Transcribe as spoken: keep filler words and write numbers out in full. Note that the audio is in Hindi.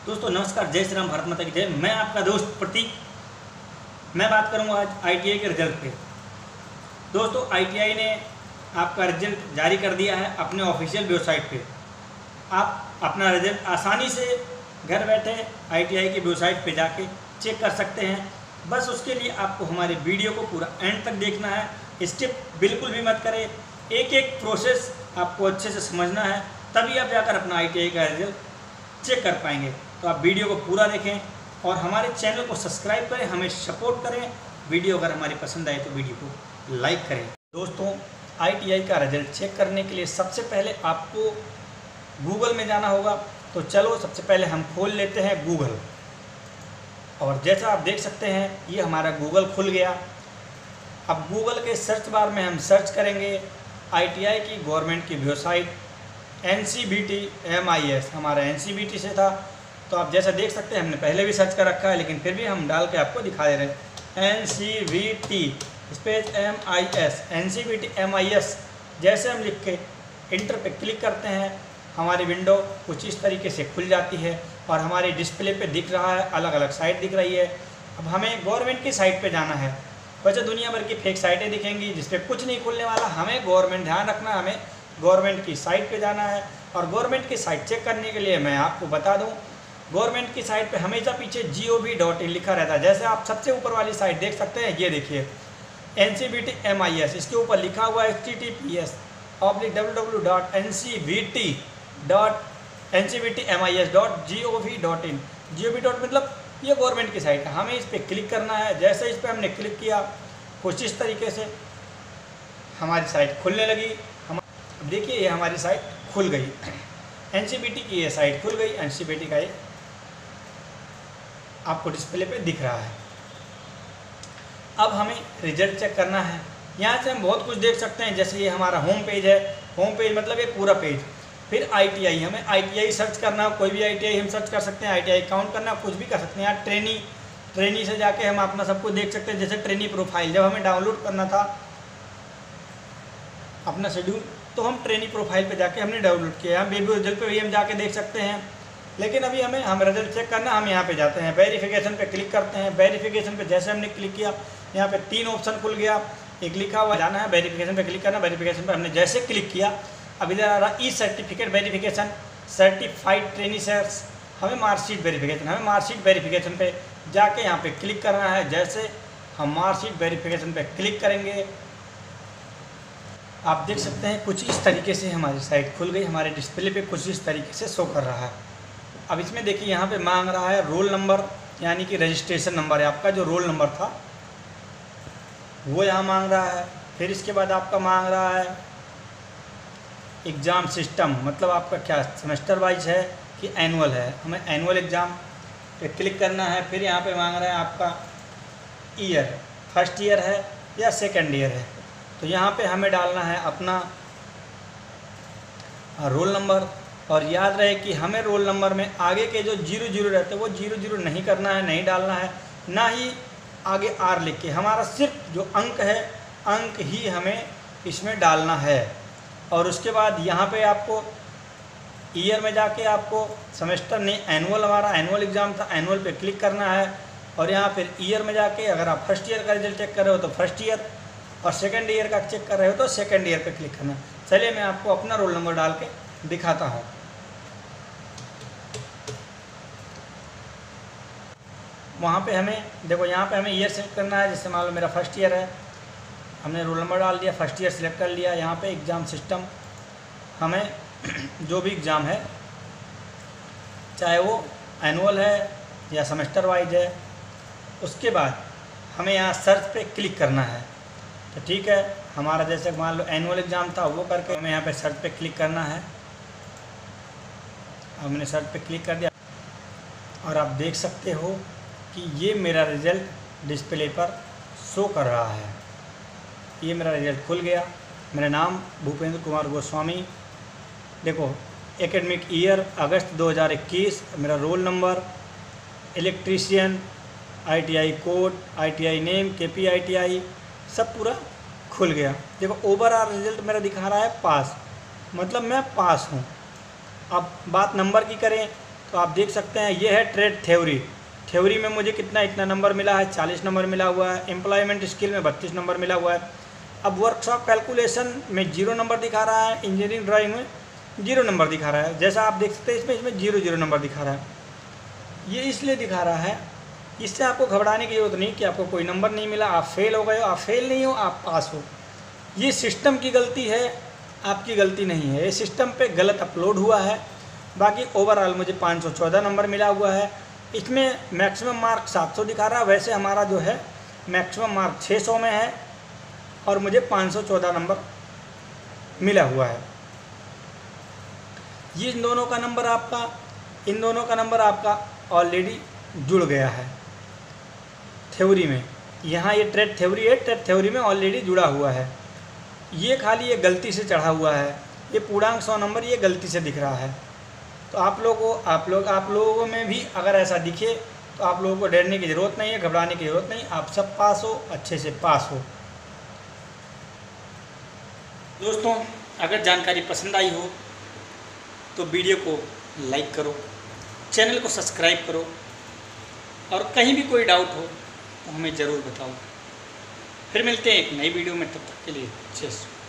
दोस्तों नमस्कार, जय श्री राम, भारत माता की जय। मैं आपका दोस्त प्रतीक। मैं बात करूंगा आज आईटीआई के रिजल्ट पे। दोस्तों आईटीआई ने आपका रिजल्ट जारी कर दिया है अपने ऑफिशियल वेबसाइट पे। आप अपना रिजल्ट आसानी से घर बैठे आईटीआई की वेबसाइट पे जाके चेक कर सकते हैं। बस उसके लिए आपको हमारे वीडियो को पूरा एंड तक देखना है। स्किप बिल्कुल भी मत करें। एक एक प्रोसेस आपको अच्छे से समझना है, तभी आप जाकर अपना आईटीआई का रिजल्ट चेक कर पाएंगे। तो आप वीडियो को पूरा देखें और हमारे चैनल को सब्सक्राइब करें, हमें सपोर्ट करें। वीडियो अगर हमारी पसंद आए तो वीडियो को लाइक करें। दोस्तों आईटीआई का रिजल्ट चेक करने के लिए सबसे पहले आपको गूगल में जाना होगा। तो चलो सबसे पहले हम खोल लेते हैं गूगल। और जैसा आप देख सकते हैं ये हमारा गूगल खुल गया। अब गूगल के सर्च बार में हम सर्च करेंगे आईटीआई की गवर्नमेंट की website N C B T M I S. हमारा एन सी बी टी से था, तो आप जैसा देख सकते हैं हमने पहले भी सर्च कर रखा है, लेकिन फिर भी हम डाल के आपको दिखा दे रहे हैं N C B T space M I S. N C B T M I S जैसे हम लिख के इंटर पे क्लिक करते हैं, हमारी विंडो कुछ इस तरीके से खुल जाती है और हमारे डिस्प्ले पे दिख रहा है, अलग अलग साइट दिख रही है। अब हमें गवर्नमेंट की साइट पे जाना है। वैसे दुनिया भर की फेक साइटें दिखेंगी जिस पे कुछ नहीं खुलने वाला। हमें गवर्नमेंट ध्यान रखना, हमें गवर्नमेंट की साइट पे जाना है। और गवर्नमेंट की साइट चेक करने के लिए मैं आपको बता दूं, गवर्नमेंट की साइट पे हमेशा पीछे जी ओ वी डॉट इन लिखा रहता है। जैसे आप सबसे ऊपर वाली साइट देख सकते हैं, ये देखिए N C B T M I S, इसके ऊपर लिखा हुआ है H T T P S oblique W W dot N C B T dot N C B T M I S dot G O V dot in. G O V dot मतलब ये गवर्नमेंट की साइट है, हमें इस पर क्लिक करना है। जैसे इस पर हमने क्लिक किया, कुछ इस तरीके से हमारी साइट खुलने लगी। हम देखिए ये हमारी साइट खुल गई, एन सी बी टी की ये साइट खुल गई। एन सी बी टी का ये आपको डिस्प्ले पे दिख रहा है। अब हमें रिजल्ट चेक करना है। यहाँ से हम बहुत कुछ देख सकते हैं, जैसे ये हमारा होम पेज है। होम पेज मतलब ये पूरा पेज। फिर आईटीआई, हमें आईटीआई सर्च करना, कोई भी आईटीआई हम सर्च कर सकते हैं। आईटीआई काउंट करना, कुछ भी कर सकते हैं। यहाँ ट्रेनी ट्रेनी से जाके हम अपना सब कुछ देख सकते हैं। जैसे ट्रेनी प्रोफाइल जब हमें डाउनलोड करना था अपना शेड्यूल, तो हम ट्रेनी प्रोफाइल पे जाके हमने डाउनलोड किया। हम बेबी रिजल्ट पे भी हम जाके देख सकते हैं, लेकिन अभी हमें हम रिजल्ट चेक करना, हम यहाँ पे जाते हैं, वेरिफिकेशन पे क्लिक करते हैं। वेरिफिकेशन पे जैसे हमने क्लिक किया, यहाँ पे तीन ऑप्शन खुल गया। एक लिखा हुआ जाना है, वेरिफिकेशन पे क्लिक करना। वेरिफिकेशन पे हमने जैसे क्लिक किया, अब इधर आ रहा e certificate verification, certified trainees, हमें मार्कशीट वेरिफिकेशन। हमें मार्कशीट वेरिफिकेशन पे जाके यहाँ पे क्लिक करना है। जैसे हम मार्कशीट वेरिफिकेशन पे क्लिक करेंगे, आप देख सकते हैं कुछ इस तरीके से हमारी साइट खुल गई। हमारे डिस्प्ले पे कुछ इस तरीके से शो कर रहा है। अब इसमें देखिए यहाँ पे मांग रहा है रोल नंबर, यानी कि रजिस्ट्रेशन नंबर है आपका, जो रोल नंबर था वो यहाँ मांग रहा है। फिर इसके बाद आपका मांग रहा है एग्ज़ाम सिस्टम, मतलब आपका क्या सेमेस्टर वाइज है कि एनुअल है। हमें एनुअल एग्ज़ाम पे क्लिक करना है। फिर यहाँ पे मांग रहा है आपका ईयर, फर्स्ट ईयर है या सेकेंड ईयर है। तो यहाँ पे हमें डालना है अपना रोल नंबर। और याद रहे कि हमें रोल नंबर में आगे के जो जीरो जीरो रहते हैं वो जीरो जीरो नहीं करना है, नहीं डालना है, ना ही आगे आर लिख के। हमारा सिर्फ जो अंक है, अंक ही हमें इसमें डालना है। और उसके बाद यहाँ पे आपको ईयर में जाके आपको सेमेस्टर नहीं, एनुअल, हमारा एनुअल एग्ज़ाम था, एनुअल पे क्लिक करना है। और यहाँ फिर ईयर में जाके अगर आप फर्स्ट ईयर का रिजल्ट चेक कर रहे हो तो फर्स्ट ईयर, और सेकेंड ईयर का चेक कर रहे हो तो सेकेंड ईयर पे क्लिक करना। चलिए मैं आपको अपना रोल नंबर डाल के दिखाता हूँ। वहाँ पे हमें देखो, यहाँ पे हमें ईयर सेलेक्ट करना है। जैसे मान लो मेरा फर्स्ट ईयर है, हमने रोल नंबर डाल दिया, फर्स्ट ईयर सेलेक्ट कर लिया। यहाँ पे एग्ज़ाम सिस्टम, हमें जो भी एग्ज़ाम है, चाहे वो एनुअल है या सेमेस्टर वाइज है, उसके बाद हमें यहाँ सर्च पे क्लिक करना है। तो ठीक है, हमारा जैसे मान लो एनुअल एग्ज़ाम था, वो करके हमें यहाँ पे सर्च पे क्लिक करना है। हमने सर्च पे क्लिक कर दिया और आप देख सकते हो कि ये मेरा रिज़ल्ट डिस्प्ले पर शो कर रहा है। ये मेरा रिज़ल्ट खुल गया। मेरा नाम भूपेंद्र कुमार गोस्वामी। देखो एकेडमिक ईयर अगस्त दो हज़ार इक्कीस, मेरा roll number, electrician, ITI code, ITI name, KP ITI, सब पूरा खुल गया। देखो ओवरऑल रिजल्ट मेरा दिखा रहा है पास, मतलब मैं पास हूँ। अब बात नंबर की करें तो आप देख सकते हैं ये है ट्रेड थ्योरी। थ्योरी में मुझे कितना इतना नंबर मिला है, चालीस नंबर मिला हुआ है। एम्प्लॉयमेंट स्किल में बत्तीस नंबर मिला हुआ है। अब वर्कशॉप कैलकुलेशन में जीरो नंबर दिखा रहा है, इंजीनियरिंग ड्राइंग में जीरो नंबर दिखा रहा है। जैसा आप देख सकते हैं इसमें इसमें जीरो जीरो नंबर दिखा रहा है। ये इसलिए दिखा रहा है, इससे आपको घबराने की ज़रूरत नहीं कि आपको कोई नंबर नहीं मिला, आप फेल हो गए हो। आप फेल नहीं हो, आप पास हो। ये सिस्टम की गलती है, आपकी गलती नहीं है। ये सिस्टम पे गलत अपलोड हुआ है। बाकी ओवरऑल मुझे पाँच सौ चौदह नंबर मिला हुआ है। इसमें मैक्सिमम मार्क सात सौ दिखा रहा है, वैसे हमारा जो है मैक्सिमम मार्क छः सौ में है और मुझे पाँच सौ चौदह नंबर मिला हुआ है। ये इन दोनों का नंबर आपका इन दोनों का नंबर आपका ऑलरेडी जुड़ गया है थ्योरी में। यहाँ ये ट्रेड थ्योरी है, ट्रेड थ्योरी में ऑलरेडी जुड़ा हुआ है। ये खाली ये गलती से चढ़ा हुआ है, ये पूर्णांक सौ नंबर ये गलती से दिख रहा है। तो आप लोगों को आप लोग आप लोगों में भी अगर ऐसा दिखे तो आप लोगों को डरने की ज़रूरत नहीं है, घबराने की ज़रूरत नहीं। आप सब पास हो, अच्छे से पास हो। दोस्तों, अगर जानकारी पसंद आई हो तो वीडियो को लाइक करो, चैनल को सब्सक्राइब करो और कहीं भी कोई डाउट हो तो हमें ज़रूर बताओ। फिर मिलते हैं एक नई वीडियो में, तब तक के लिए जय श्री राम।